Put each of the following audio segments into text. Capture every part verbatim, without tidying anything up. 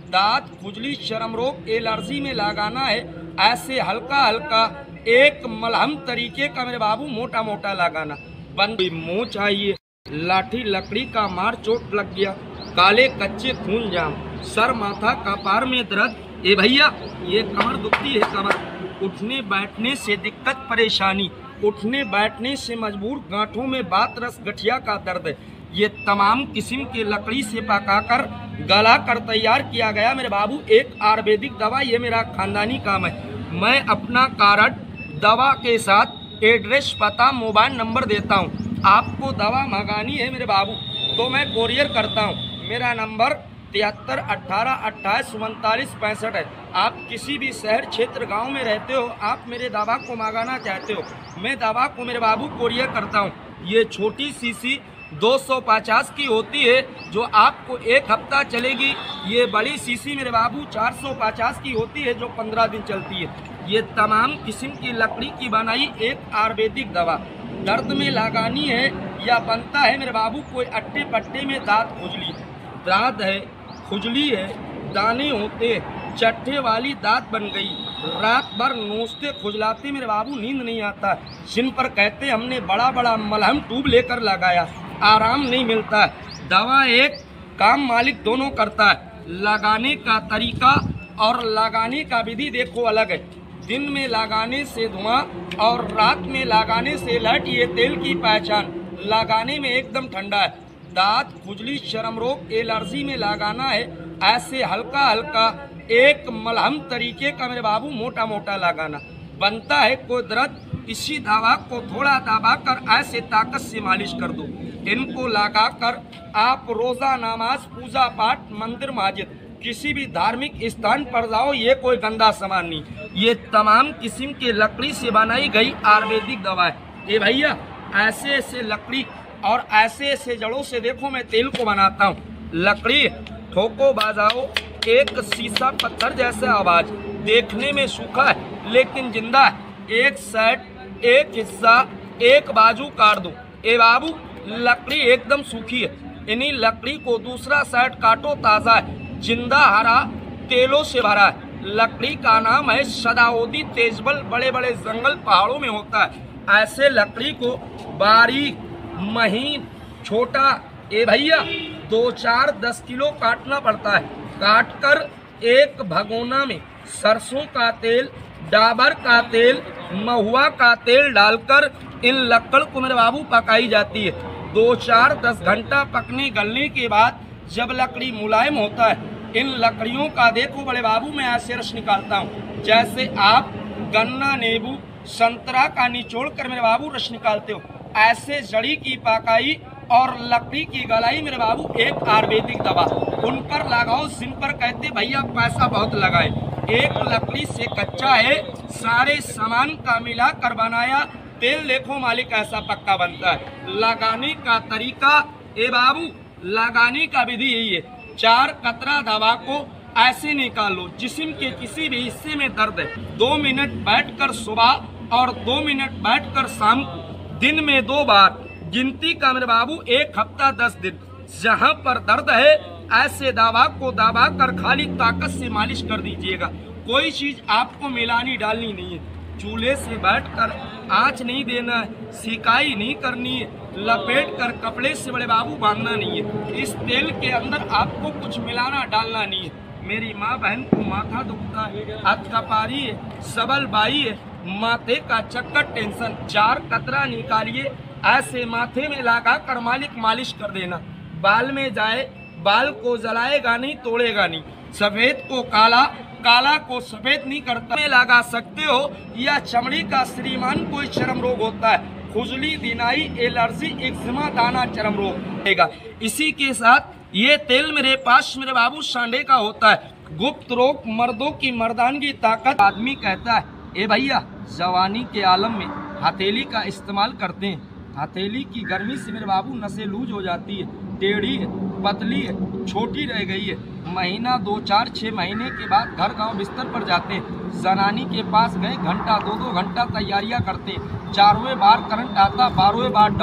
दांत खुजली चर्म रोग एलर्जी में लगाना है। ऐसे हल्का हल्का एक मलहम तरीके का मेरे बाबू मोटा मोटा लगाना। बंद मुँह चाहिए, लाठी लकड़ी का मार चोट लग गया, काले कच्चे खून जाम, सर माथा कपार में दर्द, ए भैया ये कमर दुखती है, कमर उठने बैठने से दिक्कत परेशानी, उठने बैठने से मजबूर, गांठों में बात रस गठिया का दर्द, ये तमाम किस्म की लकड़ी से पकाकर गला कर तैयार किया गया मेरे बाबू एक आयुर्वेदिक दवा। ये मेरा खानदानी काम है। मैं अपना कार्ड दवा के साथ एड्रेस पता मोबाइल नंबर देता हूँ। आपको दवा मंगानी है मेरे बाबू तो मैं कोरियर करता हूँ। मेरा नंबर तिहत्तर अट्ठारह अट्ठाईस उनतालीस पैंसठ है। आप किसी भी शहर क्षेत्र गांव में रहते हो, आप मेरे दवा को मंगाना चाहते हो, मैं दवा को मेरे बाबू कोरियर करता हूं। ये छोटी शीशी दो सौ पचास की होती है जो आपको एक हफ्ता चलेगी। ये बड़ी शीशी मेरे बाबू चार सौ पचास की होती है जो पंद्रह दिन चलती है। ये तमाम किस्म की लकड़ी की बनाई एक आयुर्वेदिक दवा दर्द में लगानी है या बनता है मेरे बाबू कोई अट्टे पट्टे में दांत खुजली, दांत है खुजली है, दाने होते, चट्टे वाली दांत बन गई, रात भर नोचते खुजलाते मेरे बाबू नींद नहीं आता, जिन पर कहते हमने बड़ा बड़ा मलहम ट्यूब लेकर लगाया, आराम नहीं मिलता है। दवा एक काम मालिक दोनों करता है। लगाने का तरीका और लगाने का विधि देखो अलग है। दिन में लगाने से धुआं और रात में लगाने से लाइट, ये तेल की पहचान। लगाने में एकदम ठंडा है। दांत खुजली चर्म रोग एलर्जी में लगाना है। ऐसे हल्का हल्का एक मलहम तरीके का मेरे बाबू मोटा मोटा लगाना। बनता है कोई दर्द, इसी दवा को थोड़ा दबा कर ऐसे ताकत से मालिश कर दो। इनको लगा कर आप रोजा नमाज पूजा पाठ मंदिर मस्जिद किसी भी धार्मिक स्थान पर जाओ, ये कोई गंदा सामान नहीं। ये तमाम किस्म के लकड़ी से बनाई गई आयुर्वेदिक दवा है। ये भैया ऐसे ऐसे लकड़ी और ऐसे ऐसे जड़ों से देखो मैं तेल को बनाता हूँ। लकड़ी ठोको बाजाओ, एक शीशा पत्थर जैसा आवाज, देखने में सूखा है लेकिन जिंदा है। एक साइड एक हिस्सा एक बाजू काट दो, ए बाबू लकड़ी एकदम सूखी है। इन्हीं लकड़ी को दूसरा साइड काटो, ताजा है, जिंदा हरा तेलों से भरा है। लकड़ी का नाम है सदाओदी तेजबल, बड़े बड़े जंगल पहाड़ों में होता है। ऐसे लकड़ी को बारीक महीन छोटा, ए भैया दो चार दस किलो काटना पड़ता है। काट कर एक भगोना में सरसों का तेल, डाबर का तेल, महुआ का तेल डालकर इन लकड़ को मेरे बाबू पकाई जाती है। दो चार दस घंटा पकने गलने के बाद जब लकड़ी मुलायम होता है, इन लकड़ियों का देखो बड़े बाबू मैं ऐसे रस निकालता हूँ जैसे आप गन्ना नींबू संतरा का निचोड़ कर मेरे बाबू रस निकालते हो। ऐसे जड़ी की पकाई और लकड़ी की गलाई मेरे बाबू एक आयुर्वेदिक दवा। उन पर लगाओ जिन पर कहते भैया पैसा बहुत लगाए। एक लकड़ी से कच्चा है, सारे सामान का मिला कर बनाया तेल देखो मालिक ऐसा पक्का बनता है। लगाने का तरीका ए बाबू, लगाने का विधि यही है। चार कतरा दवा को ऐसे निकालो, जिस्म के किसी भी हिस्से में दर्द है, दो मिनट बैठकर सुबह और दो मिनट बैठकर शाम को, दिन में दो बार, गिनती का मेरे बाबू एक हफ्ता दस दिन। जहाँ पर दर्द है ऐसे दवा को दबा कर खाली ताकत से मालिश कर दीजिएगा। कोई चीज आपको मिलानी डालनी नहीं है। चूल्हे से बैठकर आंच नहीं देना है, सिकाई नहीं करनी है, लपेट कर कपड़े से बड़े बाबू बांधना नहीं है। इस तेल के अंदर आपको कुछ मिलाना डालना नहीं है। मेरी माँ बहन को माथा दुखता है, हथकपारी है, सबल बाई है, माथे का चक्कर टेंशन, चार कतरा निकालिए ऐसे माथे में लगा कर मालिक मालिश कर देना। बाल में जाए, बाल को जलाएगा नहीं, तोड़ेगा नहीं। सफेद को काला, काला को सफेद नहीं करता। में लगा सकते हो या चमड़ी का श्रीमान कोई चर्म रोग होता है, खुजली, दिनाई, एलर्जी, एक्जिमा, दाना चर्म रोग रहेगा। इसी के साथ ये तेल मेरे पास मेरे बाबू सांडे का होता है। गुप्त रोग, मर्दों की मर्दानगी ताकत। आदमी कहता है ए भैया जवानी के आलम में हथेली का इस्तेमाल करते हैं। हथेली की गर्मी से मेरे बाबू नसें लूज हो जाती है, टेढ़ी है, पतली है, छोटी रह गई है। महीना दो चार छः महीने के बाद घर गांव बिस्तर पर जाते हैं, जनानी के पास गए, घंटा दो दो घंटा तैयारियां करते हैं, चारवें बार करंट आता, बारहवें बार डाउन।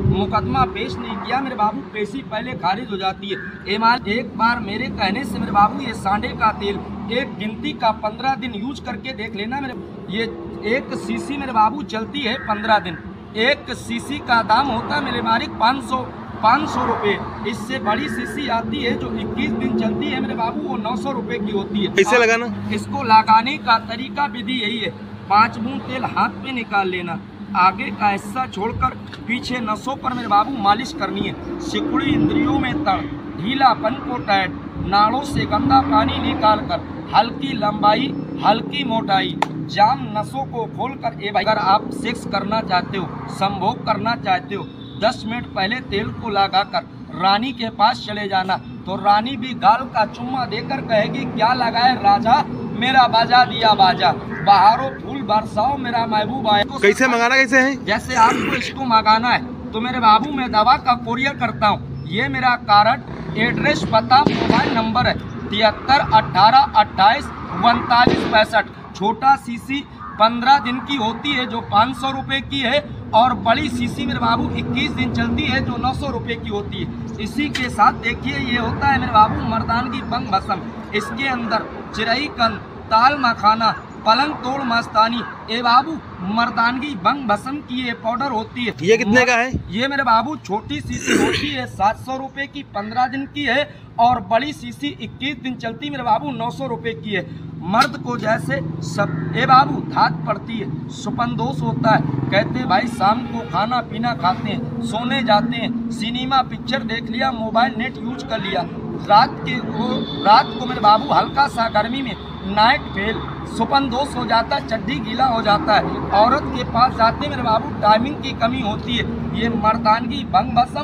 मुकदमा पेश नहीं किया मेरे बाबू, पेशी पहले खारिज हो जाती है। एमान एक बार मेरे कहने से मेरे बाबू ये सांडे का तेल एक गिनती का पंद्रह दिन यूज करके देख लेना मेरे। ये एक सीसी मेरे बाबू चलती है पंद्रह दिन। एक सीसी का दाम होता है मेरे मालिक पाँच सौ पाँच सौ रुपये। इससे बड़ी सीसी आती है जो इक्कीस दिन चलती है मेरे बाबू, वो नौ सौ रुपये की होती है। कैसे लगाना? इसको लगाने का तरीका विधि यही है, पाँच बूंद तेल हाथ पे निकाल लेना, आगे का हिस्सा छोड़कर पीछे नसों पर मेरे बाबू मालिश करनी है। सिकुड़ी इंद्रियों में तड़, ढीलापन को टाइट, नाड़ों से गंदा पानी निकालकर हल्की लंबाई हल्की मोटाई, जाम नसों को खोलकर ए भाई अगर आप सेक्स करना चाहते हो, संभोग करना चाहते हो, दस मिनट पहले तेल को लगाकर रानी के पास चले जाना, तो रानी भी गाल का चुम्मा देकर कहेगी क्या लगाए राजा, मेरा बाजा दिया बाजा, बहारों फूल बरसाओ मेरा महबूब आए। तो कैसे मंगाना कैसे है? जैसे आपको इसको मंगाना है तो मेरे बाबू मैं दवा का कोरियर करता हूँ। ये मेरा कार्ड, एड्रेस, पता, मोबाइल नंबर है तिहत्तर अट्ठारह अट्ठाईस उनतालीस पैंसठ। छोटा सीसी पंद्रह दिन की होती है जो पाँच सौ रुपये की है, और बड़ी सीसी मेरे बाबू इक्कीस दिन चलती है जो नौ सौ रुपये की होती है। इसी के साथ देखिए ये होता है मेरे बाबू मर्दानगी बंग भस्म। इसके अंदर चिरई कंद, ताल मखाना, पलंग तोड़ मस्तानी, ए बाबू मर्दानगी बंग भस्म की ये पाउडर होती है। ये कितने का है? ये मेरे बाबू छोटी सीसी होती है सात सौ रुपये की, पंद्रह दिन की है, और बड़ी सीसी इक्कीस दिन चलती मेरे बाबू नौ सौ रुपये की है। मर्द को जैसे सब ए बाबू धात पड़ती है, सुपनदोष होता है, कहते भाई शाम को खाना पीना खाते हैं, सोने जाते हैं, सिनेमा पिक्चर देख लिया, मोबाइल नेट यूज कर लिया, रात के वो रात को मेरे बाबू हल्का सा गर्मी में नाइट फेल, सुपन दोष हो जाता है, चड्डी गीला हो जाता है, औरत के पास जाते मेरे बाबू टाइमिंग की कमी होती है। ये मर्दानगी भंग भस्म